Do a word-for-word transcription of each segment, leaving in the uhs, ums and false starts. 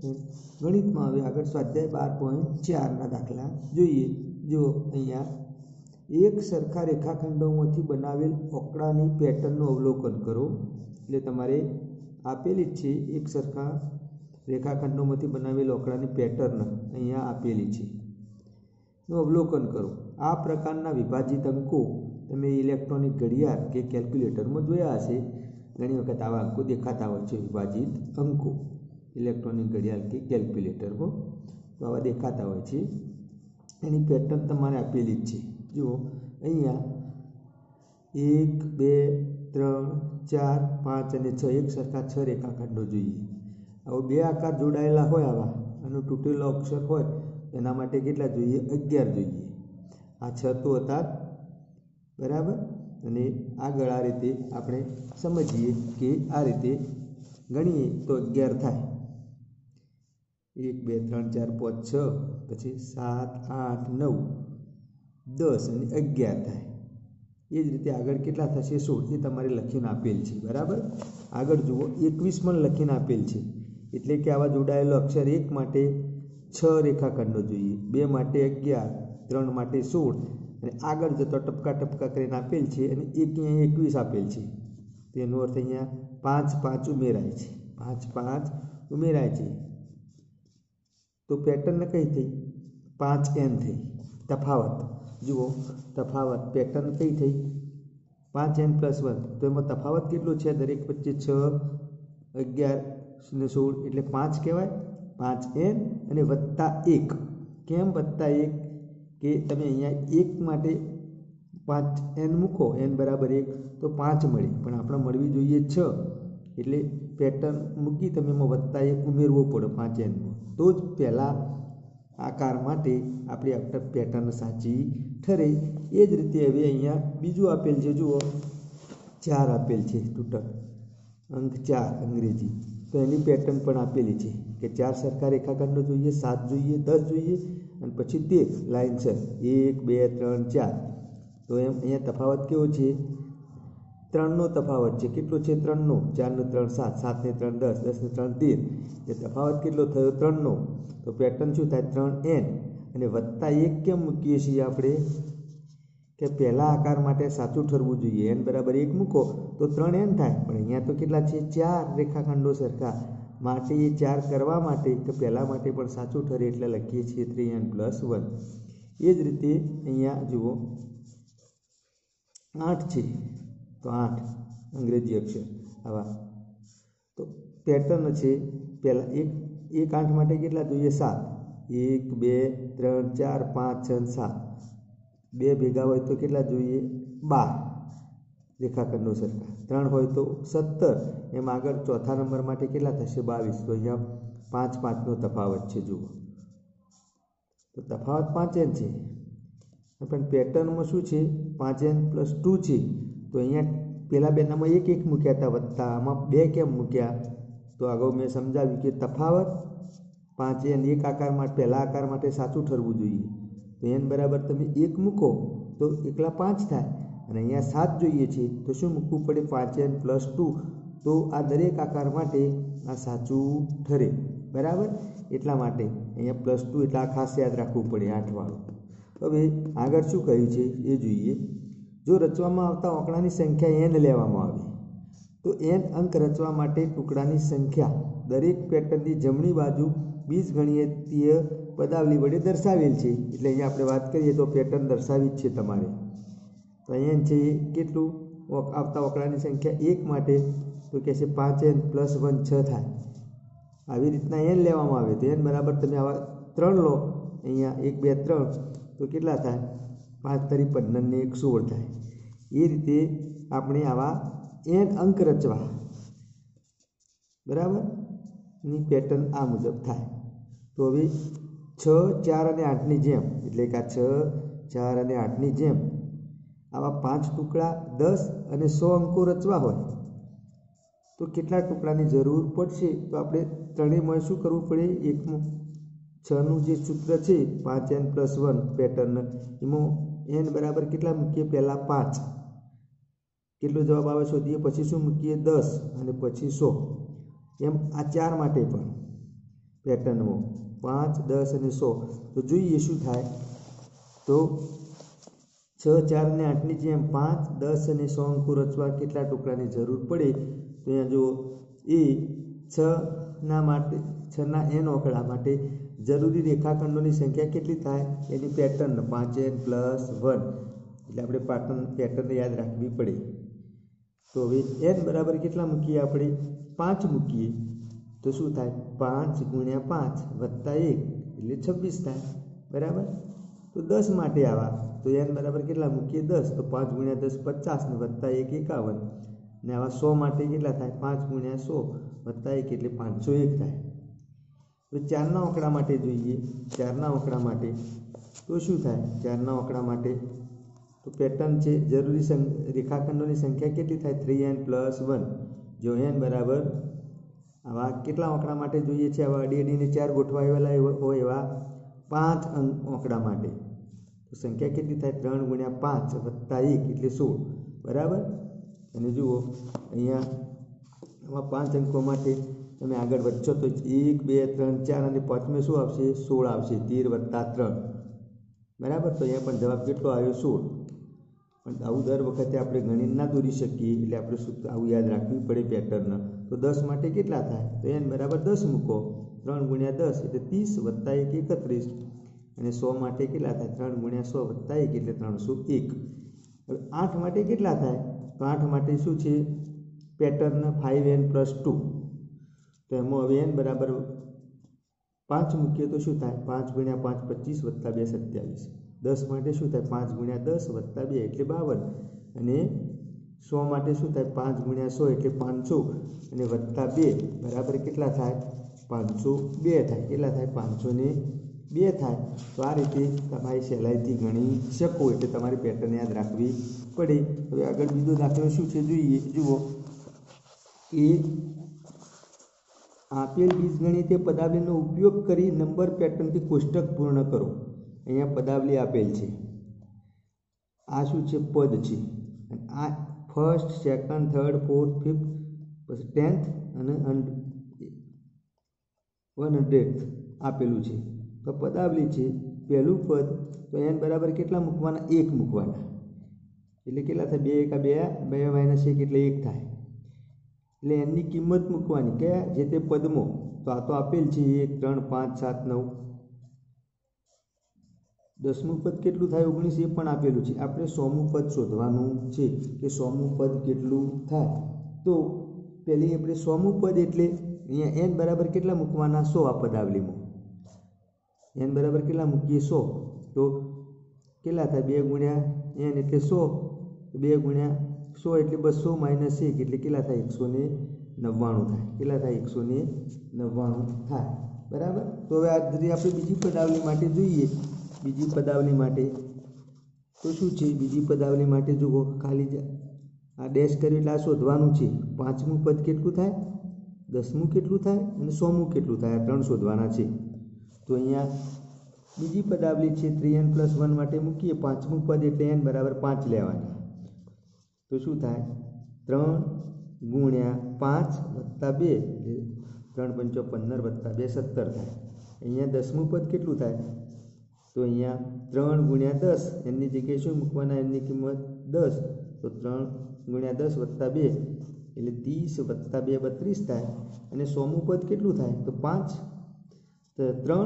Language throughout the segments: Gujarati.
ગણિતમાં હવે આગળ સ્વાધ્યાય બાર પોઈન્ટ ચારના દાખલા જોઈએ। જો અહીંયા એક સરખા રેખાખંડોમાંથી બનાવેલ ઓકળાની પેટર્નનું અવલોકન કરો। એટલે તમારે આપેલી જ છે એક સરખા રેખાખંડોમાંથી બનાવેલ ઓકળાની પેટર્ન અહીંયા આપેલી છે, નું અવલોકન કરો। આ પ્રકારના વિભાજિત અંકો તમે ઇલેક્ટ્રોનિક ઘડિયાળ કે કેલ્ક્યુલેટરમાં જોયા હશે। ઘણી વખત આવા અંકો દેખાતા હોય છે, વિભાજિત અંકો ઇલેક્ટ્રોનિક ઘડિયાળ કે કેલ્ક્યુલેટરમાં તો આવા દેખાતા હોય છે। એની પેટર્ન તમારે આપેલી જ છે। જુઓ અહીંયા એક બે ત્રણ ચાર પાંચ અને છ એક સરખા છ રેખાખંડો જોઈએ। હવે બે આકાર જોડાયેલા હોય આવા અને તૂટેલો અક્ષર હોય એના માટે કેટલા જોઈએ? અગિયાર જોઈએ। આ છ તો હતા બરાબર। અને આગળ આ રીતે આપણે સમજીએ કે આ રીતે ગણીએ તો અગિયાર થાય। એક બે ત્રણ ચાર પાંચ છ પછી સાત આઠ નવ દસ અને અગિયાર થાય। એ જ રીતે આગળ કેટલા થશે? સોળ। એ તમારે લખીને આપેલ છે બરાબર। આગળ જુઓ એકવીસ પણ લખીને આપેલ છે, એટલે કે આવા જોડાયેલો અક્ષર એક માટે છ રેખાખંડો જોઈએ, બે માટે અગિયાર, ત્રણ માટે સોળ અને આગળ જતો ટપકા ટપકા કરીને આપેલ છે અને એક અહીંયા એકવીસ આપેલ છે। તેનો અર્થ અહીંયા પાંચ પાંચ ઉમેરાય છે, પાંચ પાંચ ઉમેરાય છે તો પેટર્ન કઈ થઈ? પાંચ એન થઈ। તફાવત જુઓ, તફાવત પેટર્ન કઈ થઈ? પાંચ એન પ્લસ વન। તો એમાં તફાવત કેટલો છે? દરેક વચ્ચે છ અગિયાર ને સોળ એટલે પાંચ કહેવાય। પાંચ એન અને વત્તા એક। કેમ વત્તા એક? કે તમે અહીંયા એક માટે પાંચ એન મૂકો, એન બરાબર એક તો પાંચ મળે, પણ આપણે મળવી જોઈએ છ, એટલે પેટર્ન મૂકી તમે એમાં વત્તા એક ઉમેરવો પડે પાંચ એનમાં, તો જ પહેલાં આકાર માટે આપણી આપણે પેટર્ન સાચી ઠરે। એ જ રીતે હવે અહીંયા બીજું આપેલ છે, જુઓ ચાર આપેલ છે, ટોટલ અંક ચાર અંગ્રેજી, તો એની પેટર્ન પણ આપેલી છે કે ચાર સરખા રેખાખંડો જોઈએ, સાત જોઈએ, દસ જોઈએ અને પછી તેર લાઇનસર એક બે ત્રણ ચાર। તો એમ અહીંયા તફાવત કેવો છે? ત્રણનો તફાવત છે। કેટલો છે? ત્રણનો। ચારનો ત્રણ સાત, સાતને ત્રણ દસ, દસને ત્રણ તેર, એ તફાવત કેટલો થયો? ત્રણનો। તો પેટર્ન શું થાય? ત્રણ એન અને વત્તા એક કેમ મૂકીએ છીએ આપણે? કે પહેલા આકાર માટે સાચું ઠરવું જોઈએ, એન બરાબર એક મૂકો તો ત્રણ એન થાય, પણ અહીંયા તો કેટલા છે? ચાર રેખાખંડો સરખા માટે એ ચાર કરવા માટે કે પહેલા માટે પણ સાચું ઠરે એટલે લખીએ છીએ થ્રી એન પ્લસ વન। એ જ રીતે અહીંયા જુઓ આઠ છે, તો આઠ અંગ્રેજી અક્ષર આવા, તો પેટર્ન છે પહેલાં એક એક આઠ માટે કેટલા જોઈએ? સાત। એક બે ત્રણ ચાર પાંચ છ સાત, બે ભેગા હોય તો કેટલા જોઈએ? બાર રેખાખંડો સરખા, ત્રણ હોય તો સત્તર, એમ આગળ ચોથા નંબર માટે કેટલા થશે? બાવીસ। તો અહીંયા પાંચ પાંચનો તફાવત છે, જુઓ તો તફાવત પાંચ એન છે, પણ પેટર્નમાં શું છે? પાંચ એન પ્લસ ટુ છે। તો અહીંયા પહેલાં બેનામાં એક એક મૂક્યા હતા વત્તા, આમાં બે કેમ મૂક્યા? તો અગાઉ મેં સમજાવ્યું કે તફાવત પાંચ એન એક આકાર માટે પહેલા આકાર માટે સાચું ઠરવું જોઈએ, તો એન બરાબર તમે એક મૂકો તો એકલા પાંચ થાય, અને અહીંયા સાત જોઈએ છે તો શું મૂકવું પડે? પાંચ એન પ્લસ ટુ। તો આ દરેક આકાર માટે આ સાચું ઠરે બરાબર। એટલા માટે અહીંયા પ્લસ ટુ એટલે આ ખાસ યાદ રાખવું પડે આઠવાળું। હવે આગળ શું કહ્યું છે એ જોઈએ। જો રચવામાં આવતા આંકડાની સંખ્યા એન લેવામાં આવે તો એન અંક રચવા માટે ટુકડાની સંખ્યા દરેક પેટર્નની જમણી બાજુ બીજગણિતીય પદાવલી વડે દર્શાવેલ છે। એટલે અહીંયા આપણે વાત કરીએ તો પેટર્ન દર્શાવી જ છે તમારે। તો અહીંયા છે કેટલું? આવતા આંકડાની સંખ્યા એક માટે તો કહે છે પાંચ એન પ્લસ વન છ થાય। આવી રીતના એન લેવામાં આવે તો એન બરાબર તમે આવા ત્રણ લો, અહીંયા એક બે ત્રણ તો કેટલા થાય? પાંચ તરી પંદર ને એક સોળ થાય। એ રીતે આપણે આવા એન અંક રચવા બરાબર ની પેટર્ન આ મુજબ થાય। તો હવે છ ચાર અને આઠની જેમ, એટલે કે આ છ ચાર અને આઠની જેમ આવા પાંચ ટુકડા દસ અને સો અંકો રચવા હોય તો કેટલા ટુકડાની જરૂર પડશે? તો આપણે ત્રણેયમાં શું કરવું પડે? એકમાં છનું જે સૂત્ર છે પાંચ એન પ્લસ વન પેટર્ન, એમાં એન બરાબર કેટલા મૂકીએ? પહેલાં પાંચ, કેટલો જવાબ આવે શોધીએ, પછી શું મૂકીએ? દસ અને પછી સો। એમ આ ચાર માટે પણ પેટર્નમાં પાંચ દસ અને સો. તો જોઈએ શું થાય. તો છ ચાર ને આઠની જેમ પાંચ દસ અને સો અંકો રચવા કેટલા ટુકડાની જરૂર પડે. તો અહીંયા જુઓ એ છના માટે છના એન આંકડા માટે જરૂરી રેખાખંડોની સંખ્યા કેટલી થાય એની પેટર્ન પાંચ એન પ્લસ વન, એટલે આપણે પેટર્ન પેટર્ન યાદ રાખવી પડે. તો હવે એન બરાબર કેટલા મૂકીએ આપણે પાંચ મૂકીએ તો શું થાય પાંચ ગુણ્યા પાંચ વત્તા એક એટલે છવ્વીસ થાય બરાબર. તો દસ માટે આવા તો એન બરાબર કેટલા મૂકીએ દસ, તો પાંચ ગુણ્યા દસ પચાસ ને વત્તા એક એકાવન, ને આવા સો માટે કેટલા થાય પાંચ ગુણ્યા સો વત્તા એક એટલે પાંચસો એક થાય. તો ચારના આંકડા માટે જોઈએ, ચારના આંકડા માટે તો શું થાય ચારના આંકડા માટે તો પેટર્ન છે જરૂરી રેખાખંડોની સંખ્યા કેટલી થાય થ્રી એન પ્લસ વન. જો એન બરાબર આવા કેટલા આંકડા માટે જોઈએ છે આવા અડી અડીને ચાર ગોઠવાયેલા હોય એવા પાંચ આંકડા માટે તો સંખ્યા કેટલી થાય ત્રણ ગુણ્યા પાંચ વત્તા એક એટલે સોળ બરાબર. અને જુઓ અહીંયા આમાં પાંચ અંકો માટે તમે આગળ વધશો તો એક બે ત્રણ ચાર અને પાંચમે શું આવશે સોળ આવશે, તેર વત્તા ત્રણ બરાબર. તો અહીંયા પણ જવાબ કેટલો આવ્યો સોળ. પણ આવું દર વખતે આપણે ગણિત ના દોરી શકીએ એટલે આપણે સૂત્ર આવું યાદ રાખવી પડે પેટર્ન. તો દસ માટે કેટલા થાય તો એન બરાબર દસ મૂકો, ત્રણ ગુણ્યા દસ એટલે ત્રીસ વત્તા એક એકત્રીસ, અને સો માટે કેટલા થાય ત્રણ ગુણ્યા સો વત્તા એક એટલે ત્રણસો એક. હવે આઠ માટે કેટલા થાય તો આઠ માટે શું છે pattern five N plus two. તો એમાં હવે એન બરાબર પાંચ મૂકીએ તો શું થાય પાંચ ગુણ્યા પાંચ પચીસ વત્તા બે સત્યાવીસ. દસ માટે શું થાય પાંચ ગુણ્યા દસ વત્તા બે એટલે બાવન, અને સો માટે શું થાય પાંચ ગુણ્યા સો એટલે પાંચસો અને વત્તા બે બરાબર કેટલા થાય પાંચસો બે થાય. કેટલા થાય પાંચસો ને બે થાય. તો આ રીતે તમારી સહેલાઈથી ગણી શકો એટલે તમારી પેટર્ન યાદ રાખવી પડે. હવે આગળ બીજો દાખલો શું છે જોઈએ. જુઓ એ આપેલ બીજગણિતીય પદાવલીનો ઉપયોગ કરી નંબર પેટર્નથી કોષ્ટક પૂર્ણ કરો. અહીંયા પદાવલી આપેલ છે, આ શું છે પદ છે, અને આ first second third fourth fifth પછી ટેન્થ અને વન હંડ્રેડ આપેલું છે. તો પદાવલી છે પહેલું પદ તો એન બરાબર કેટલા મૂકવાના એક મૂકવાના, એટલે કેટલા થાય બે એકા બે બે માઇનસ એક એટલે એક થાય. એટલે એની કિંમત મૂકવાની કયા જે તે પદમાં. તો આ તો આપેલ છે એક ત્રણ પાંચ સાત નવ. દસમું પદ કેટલું થાય ઓગણીસ એ પણ આપેલું છે. આપણે સોમું પદ શોધવાનું છે કે સોમું પદ કેટલું થાય. તો પહેલી આપણે સોમું પદ એટલે અહીંયા એન બરાબર કેટલા મૂકવાના સો. આ પદાવલીમાં એન બરાબર કેટલા મૂકીએ સો. તો કેટલા થાય બે ગુણ્યા એન એટલે સો, બે ગુણ્યા સો એટલે બસો માઇનસ એક એટલે કેટલા થાય એકસો ને નવ્વાણું થાય. કેટલા થાય એકસો ને નવ્વાણું થાય બરાબર. તો હવે આ આપણે બીજી પદાવલી માટે જોઈએ. બીજી પદાવલી માટે તો શું છે બીજી પદાવલી માટે જુઓ ખાલી આ ડેશ કર્યું એટલે આ શોધવાનું છે. પાંચમું પદ કેટલું થાય, દસમું કેટલું થાય અને સોમું કેટલું થાય આ ત્રણ શોધવાના છે. તો અહીંયા બીજી પદાવલી છે થ્રી એન પ્લસ વન માટે મૂકીએ પાંચમું પદ એટલે એન બરાબર પાંચ લેવાની. તો શું થાય ત્રણ ગુણ્યા પાંચ વત્તા બે ત્રણ પંચો પંદર વત્તા બે સત્તર થાય. અહીંયા દસમું પદ કેટલું થાય તો અહીંયા ત્રણ ગુણ્યા દસ એમની જગ્યાએ શું મૂકવાના એમની કિંમત દસ. તો ત્રણ ગુણ્યા દસ વત્તા બે એટલે ત્રીસ વત્તા બે બત્રીસ થાય. અને સોમું પદ કેટલું થાય તો પાંચ તો ત્રણ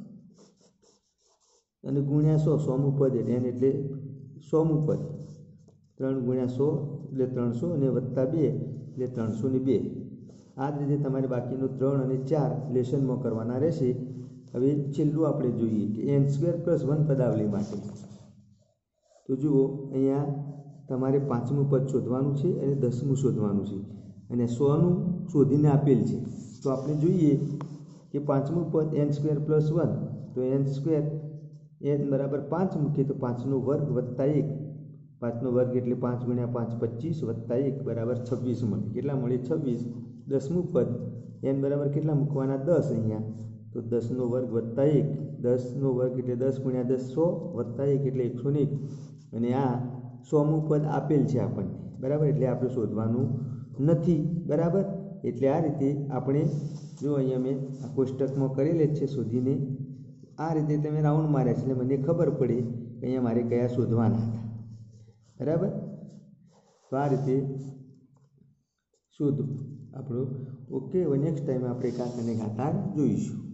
અને ગુણ્યા સો સોમું પદ એટલે એને એટલે સોમું પદ ત્રણ ગુણ્યા સો એટલે ત્રણસો અને વત્તા બે એટલે ત્રણસો ને બે. આ જ રીતે તમારે બાકીનું ત્રણ અને ચાર લેશનમાં કરવાના રહેશે. હવે છેલ્લું આપણે જોઈએ કે એન સ્ક્વેર પ્લસ વન પદાવલી માટે. તો જુઓ અહીંયા તમારે પાંચમું પદ શોધવાનું છે અને દસમું શોધવાનું છે અને સોનું શોધીને આપેલ છે. તો આપણે જોઈએ કે પાંચમું પદ એન સ્ક્વેર પ્લસ વન તો એન સ્ક્વેર એન બરાબર પાંચ મૂકીએ તો પાંચનો વર્ગ વત્તા એક. પાંચનો વર્ગ એટલે પાંચ ગુણ્યા પાંચ પચીસ વત્તા એક બરાબર છવ્વીસ મળે. કેટલા મળે છવ્વીસ. દસમું પદ એન બરાબર કેટલા મૂકવાના દસ. અહીંયા તો દસનો વર્ગ વત્તા એક, દસનો વર્ગ એટલે દસ ગુણ્યા દસ સો વત્તા એક એટલે એકસો ને એક. અને આ સોમું પદ આપેલ છે આપણને બરાબર, એટલે આપણે શોધવાનું નથી બરાબર. એટલે આ રીતે આપણે જો અહીંયા મેં આ કોષ્ટકમાં કરેલ જ છે શોધીને આ રીતે તમે રાઉન્ડ માર્યા છે એટલે મને ખબર પડી કે અહીંયા મારે કયા શોધવાના હતા. બરાબર. તો આ રીતે શોધ આપણું. ઓકે. હવે નેક્સ્ટ ટાઈમ આપણે કાક અને ઘાતાંક જોઈશું.